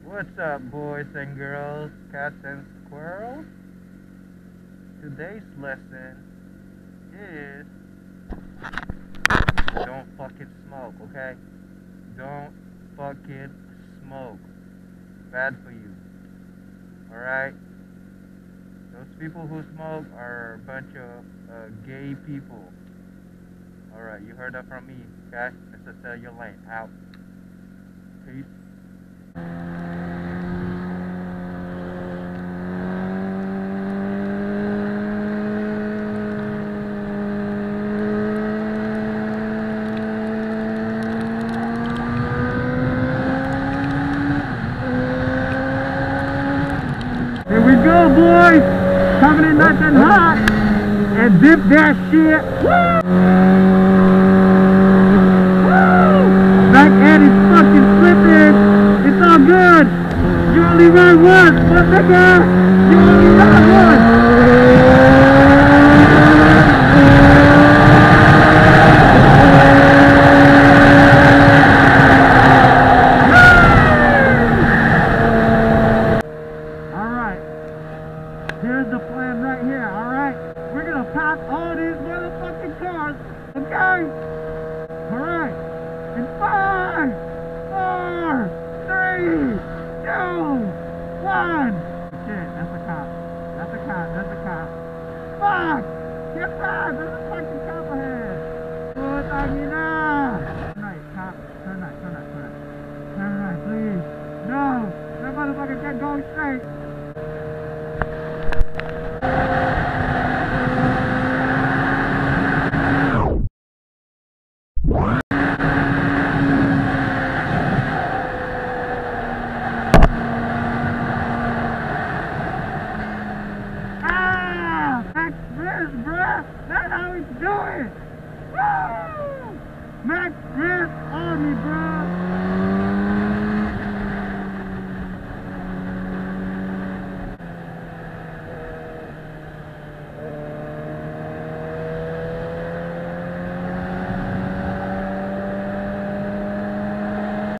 What's up, boys and girls, cats and squirrels? Today's lesson is don't fucking smoke, okay? Don't fucking smoke. Bad for you. Alright? Those people who smoke are a bunch of gay people. Alright, you heard that from me, okay? This is Cellular Lane. Out. Peace. Here we go, boys! Coming in nice and hot! And dip that shit! Woo! Woo! Back Eddie's fucking slipping! It's all good! You only run once, but nigga! You only run once! Here's the plan right here, alright? We're gonna pass all these motherfucking cars, okay? Alright. In 5, 4, 3, 2, 1. Shit, that's a cop. That's a cop, that's a cop. Fuck! Get back! There's a fucking cop ahead! Turn right, cop. Turn right, turn right, turn right. Turn right, please. No! That motherfucker can't go straight! Max Risk, bruh! That's how we do it! Woo! Max Risk Army, bruh!